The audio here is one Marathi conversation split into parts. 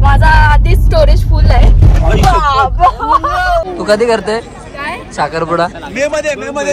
माझा आधी स्टोरेज फुल आहे. तू कधी करते काय साखरपुडा? मे मध्ये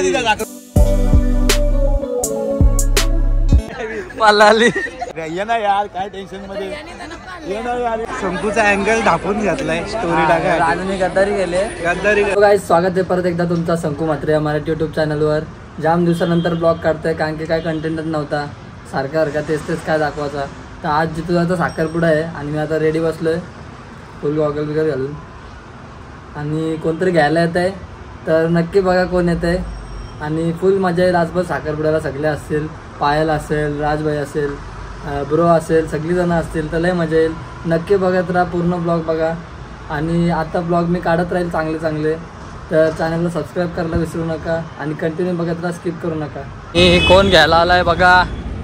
पालाली ये ना यार, काय टेन्शन मध्ये ये ना यार. शंकूचा अँगल ढापून घेतलाय स्टोरी टाकाय. राजूने गद्दारी केले. गाइस स्वागत आहे परत एकदा तुमचा शंकू म्हात्रे मराठी यूट्यूब चॅनलवर. जाम दिवसानंतर ब्लॉग काढतोय कारण की काय कंटेंटच नव्हता. सारखा तेच काय दाखवायचा. तर आज जिथं आता साखरपुडा आहे आणि मी आता रेडी बसलोय फुल गॉगल बिगल घालून. आणि कोणतरी घ्यायला येत आहे तर नक्की बघा कोण येत आहे. आणि फुल मजा येईल आजभर साखरपुड्याला. सगळे असतील, पायल असेल, राजभाई असेल, ब्रो असेल, सगळीजणं असतील तर लय मजा येईल. नक्की बघत राहा, पूर्ण ब्लॉग बघा. आणि आता ब्लॉग मी काढत राहील चांगले तर चॅनलला सबस्क्राईब करायला विसरू नका आणि कंटिन्यू बघत राहा, स्किप करू नका. हे कोण घ्यायला आलाय बघा.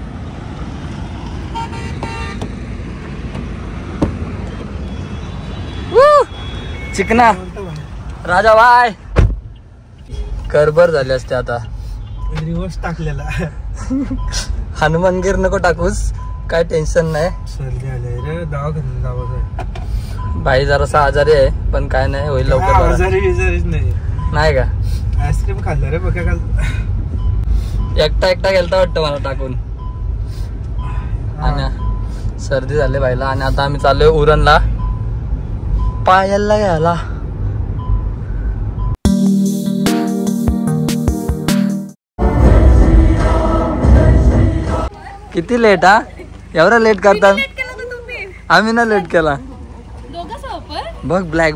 चिकना राजा बाय करबर झाले असते आता. रिवर्स टाकलेला. हनुमानगीर नको टाकूस, काय टेन्शन नाही. सर्दी आले रे, दवाखान्यात जावं. बाई जरासा आजारी आहे पण काय नाही, होईल लवकर. आजारीच नाही का? आईस्क्रीम खाल्लं रे बघा काल. एकटा गेलता वाटतं मला टाकून. आणि सर्दी झाली बाईला. आणि आता आम्ही चाललोय उरणला पायलला घ्यायला. किती लेट हा? एवढा लेट करतात? आम्ही ना लेट केला. बघ ब्लॅक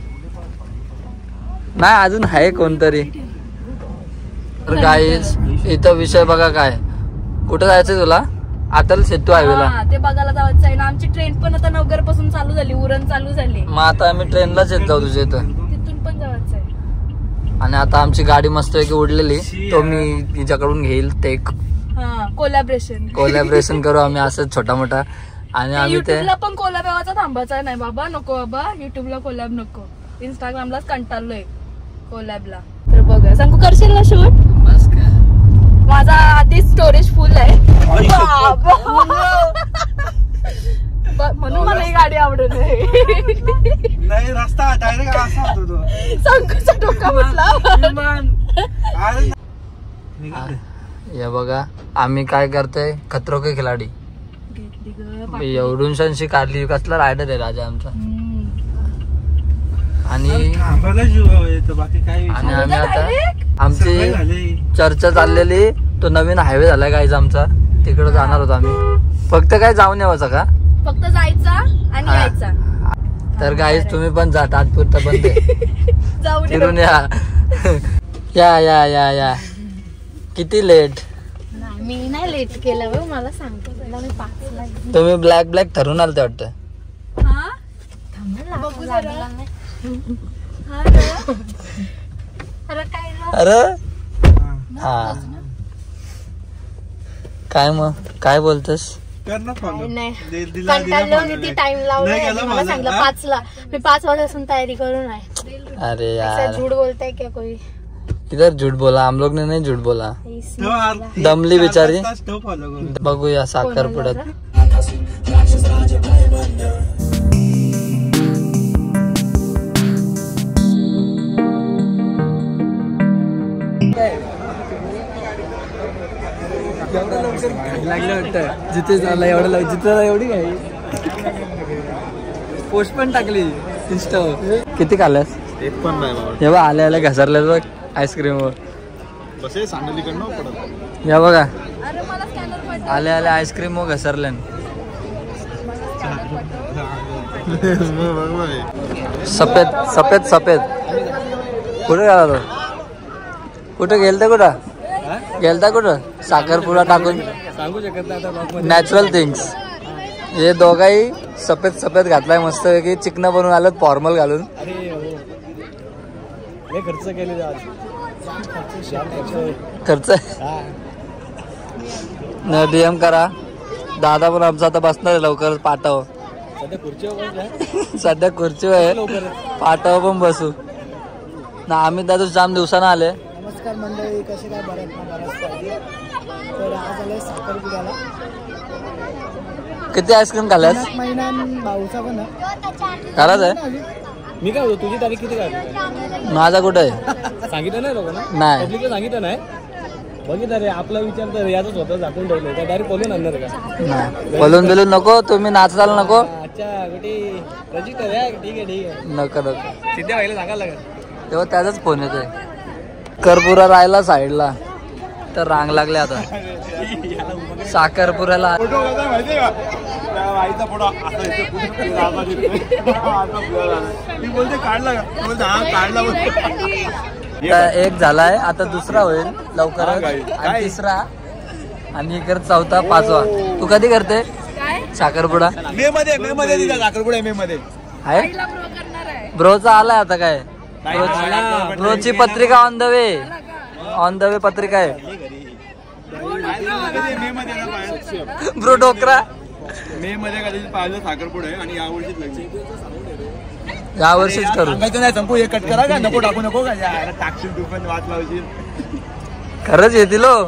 नाही अजून आहे कोणतरी. तर गाईज इथं विषय बघा काय. कुठं जायचंय तुला? अटल सेतू हायवेला ते बघायला जायचं आहे ना. आमची ट्रेन पण आता नगर पासून चालू झाली, उरण चालू झाली. मग आता आम्ही ट्रेनलाच येत जाऊ तुझ्या इथं. तिथून पण जायचं आहे. आणि आता आमची गाडी मस्त आहे की उडलेली, तो मी तिच्याकडून घेईल. टेक कोलॅबरेशन करू आम्ही असं छोटा मोठा. आणि आम्ही ते युट्यूबला पण कोलॅब यावाचा थांबायचा नाही बाबा. नको बाबा, युट्यूबला कोलॅब नको. इंस्टाग्रामलाच कंटाळलोय कोलॅबला. तर बघा सांगू, करशील ना शूट? बस काय, माझा आधी स्टोरेज फुल आहे म्हणून मला ही गाडी आवडत नाही. रस्ता डायरेक्ट असा होतो. संकूचा डोका म्हटला. हे बघा आम्ही काय करतोय, खतरो के खिलाडी. एवढूनशी काढली. कसला रायडर आहे राजा आमचा. आणि आम्ही आता आमची चर्चा चाललेली, तो नवीन हायवे झालाय गाईज आमचा, तिकडे जाणार होतो आम्ही. फक्त काय जाऊन यावं का? फक्त जायचा आणि यायचा. तर गाईज तुम्ही पण जा, तात्पुरता बंद जाऊन फिरून या. किती लेट? मी नाही लेट केलं, मला सांगतो. तुम्ही ब्लॅक ठरून आलते वाटतं. अरे हा काय मग काय बोलतोस? किती टाइम लावला मला सांगितलं 5ला. मी 5 वाजतापासून तयारी करून आहे. अरे यार झूठ बोलताय क्या कोई? किधर झूठ बोला, हम लोग ने नहीं झूठ बोला. दमली बिचारी. बघूया साखरपुड्यात. लागलं वाटतं जिथे झालं एवढं जिथे एवढी काय पोस्ट पण टाकली इंस्टावर. किती खाल्ल्यास? एक पण नाही. जेव्हा आल्या घसरल्यास बघ आईस्क्रीम वर. या बघा आल्या आईस्क्रीम वर घसरल्या. सफेद कुठे गेला तो? गेलता कुठं साखरपुडा टाकून? सांगू शकत नाही. Natural things. हे दोघाही सफेद घातलाय मस्त की चिकना बनवून आलं फॉर्मल घालून. खर्च केले खर्च डीएम करा. दादा पण आमचा आता बसणार आहे लवकर. पाठव. सध्या खुर्चीवर आहे. पाठव पण बसू ना. आम्ही दादा जाम दिवसानं आले. नमस्कार मंडळी, कसे काय? बरं पाहिजे. तर आज आले साखरपुड्याला. किती आईस्क्रीम खाल्ल्यास? महिन्यान भाऊचा पण आहे. खराच आहे. मी काय तुझी तारीख किती काय माझा कुठं आहे? सांगितलं नाही लोकांना? नाही. पब्लिकला सांगितलं नाही. बघितलं रे आपला विचार तर याच होता झाकून ठेवलं का डायरेक्ट बोलून आणणार का? नाही. बोलून बिलून नको, तुम्ही नाचाल नको. अच्छा कुठे रजिस्टर आहे? ठीक आहे ठीक आहे. नको नको. सिद्ध्या व्हायला सांगायला लागेल. तेव्हा त्याचाच फोन येतोय. करपुरा राहिला साईडला तर रांग लागले आता. साखरपुऱ्याला फोटो कसा माहितीये का? त्या बाईचा फोटो असा ती बोलते काढला का? बोलते हा काढला बोलते. एक झालाय, आता दुसरा होईल लवकरच, आणि तिसरा, आणि इकडे चौथा, पाचवा. तू कधी करते साखरपुडा? मे मध्ये दिला साखरपुडा. मे मध्ये आहे. ब्रोचा आलाय आता काय? ब्रोची पत्रिका on the way. On the way पत्रिका आहे. मे मध्ये ब्रो डोकरा. मे मध्ये कधी पाहिलं साखरपुडा आहे आणि यावर्षीच लग्न. यावर्षीच करू. सांगायचं नाही संपू. हे कट करा का? नको टाकू नको का? टाकशील तू पण वाट लावशील. खरंच येतील हो.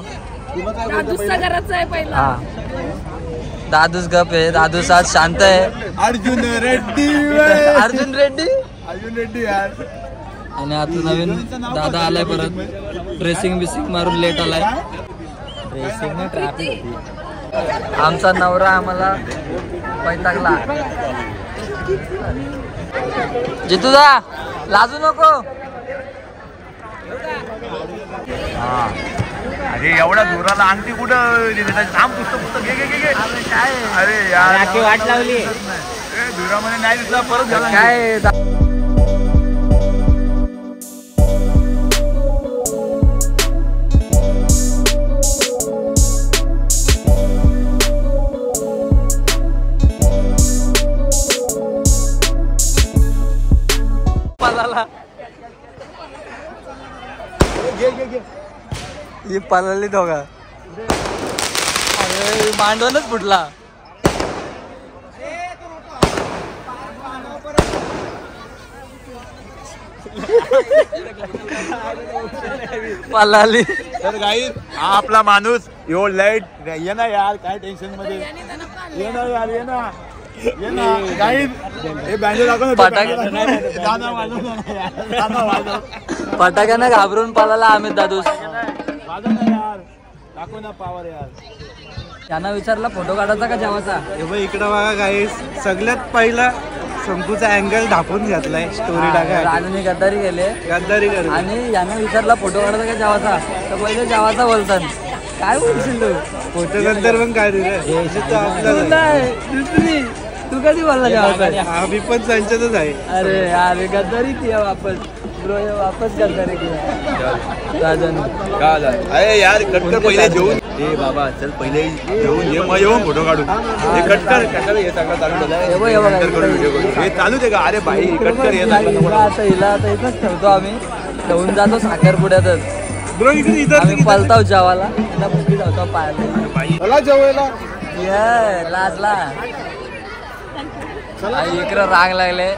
पहिला. दादूस गप आहे. दादूस आज शांत आहे. अर्जुन रेड्डी. अर्जुन रेड्डी. अर्जुन रेड्डी यार. आणि आता नवीन दादा आलाय परत. ड्रेसिंग बिसिंग मारून लेट आलाय. Dressing traffic. आमचा नवरा आम्हाला पैतागला. जितूदा लाजू नको. अरे एवढा जोराला अंगठी कुठं थांब. पुस्तक घे घे घे. काय अरे यार वाट लावली. धुरामध्ये नाही दिसला परत झाला काय? ही पळाली दोघा. अरे मांडवनच फुटला. पळाली. तर गाई हा आपला माणूस यो लाईट ये ना यार. काय टेन्शन मध्ये ये ना यार. ये ना ये ना गाई. हे बँजो दाखव. फटाक्यानं घाबरून पळाला अमित दादूस. दाखव ना पावर यार. त्यांना विचारला फोटो काढायचा का जेवायचा? हे बघ इकडं बघा गाईस. सगळ्यात पहिला शंकूचा अँगल ढापून घेतलाय स्टोरी टाका. राजूने गद्दारी केले. गद्दारी कर. आणि यानं विचारला फोटो काढायचा का जेवायचा, तर पहिले जेवायचा बोलतात. काय बोलशील तू? फोटो गद्दार पण काय रे? तू कधी बोलला जेवायचा? आम्ही पण संचतच आहे. अरे अरे गद्दारी किया वापस. ब्रो ये वापस गद्दारी किया राजाने. अरे यार कटकर पहिले जेवून. ए बाबा चल पहिले जेवून ये, मग येऊन फोटो काढू. हे कटकर कशाला हे सगळं चालू झालं. हे चालू दे का? अरे बाई कटकर येत. आता हिला आता इथंच ठेवतो आम्ही. ठेवून जातो साखरपुड्यातच. ब्रो इकडे आम्ही पलताव जेवायला. तिला भुकी जातो पाहायला. जेवायला ये लाजला. इकडं रांग लागले.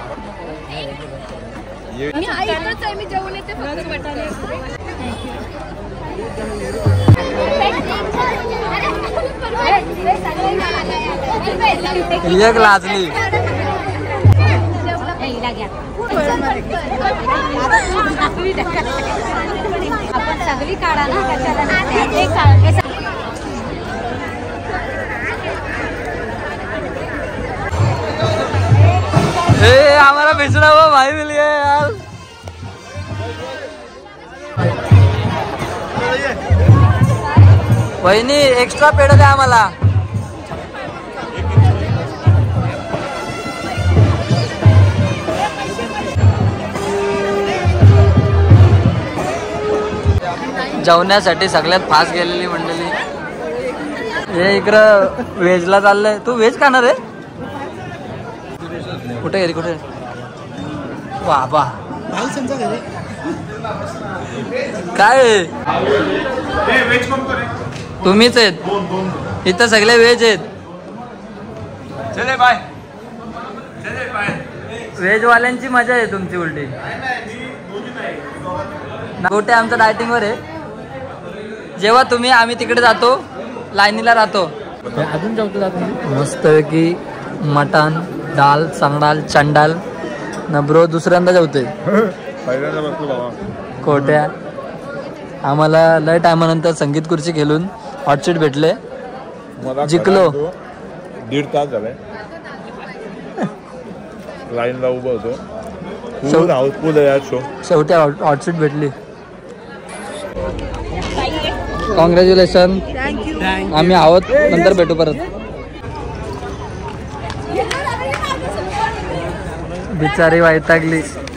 मी जेवण येते फक्त बटाटे. एक लाजली. सगळी काढा ना. हमारा बिछड़ा हुआ भाई मिल गया यार. वहिनी एक्स्ट्रा पेड द्या आम्हाला. जेवण्यासाठी सगळ्यात फास्ट गेलेली मंडळी. हे इकडं व्हेजला चाललंय. तू व्हेज खाणार आहे? कुठे गेली? कुठे? बाबा काय तुम्हीच आहेत इथं. सगळे व्हेज आहेत. चले बाय. व्हेज वाल्यांची मजा आहे तुमची उलटी. गोटे आमचं डायटिंगवर आहे. जेव्हा तुम्ही आम्ही तिकडे जातो लाईनीला राहतो. अजून जेवतो मस्तपैकी मटण डाल सांगडाल चंडाल नब्रो दुसऱ्यांदा जेवतोय पहिल्यांदा बसलो बाबा कोट्या. आम्हाला लय टायमानंतर संगीत खुर्ची खेळून हॉटशीट भेटले. मला जिंकलो. 1.5 तास झालाय लाईनला उभं होतो. शेव- फुल हाऊसफुल आहे यार शो. शेवटी हॉटशीट भेटली. कॉंग्रॅच्युलेशन. आम्ही आहोत नंतर भेटू परत. बिचारी वैतागली.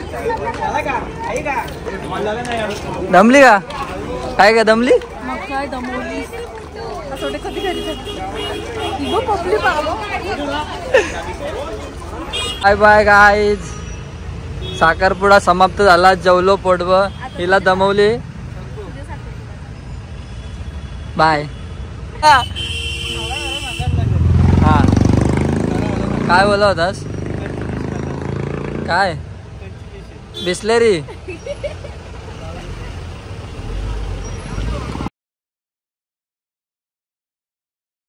दमली का काय का दमली. मग काय दमवली असं कधी घरी पपली बाय बाय गाईज. साखरपुडा समाप्त झाला. जेवलो पोटभर. हिला दमवली. बाय. हा काय बोला होतास काय बिस्लेरी